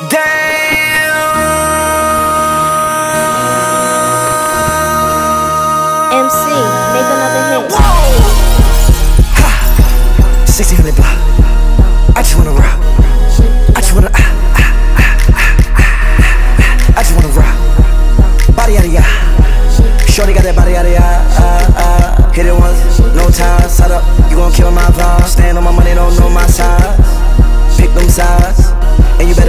Damn. MC, make another hit. Whoa. Ha. 1600 block. I just wanna rock. I just wanna I just wanna rock. Body yada yada. Shorty got that body yada yada. Hit it once, no time. Side up, you gon' kill my vibe. Stand on my money, don't know my size. Pick them sides, and you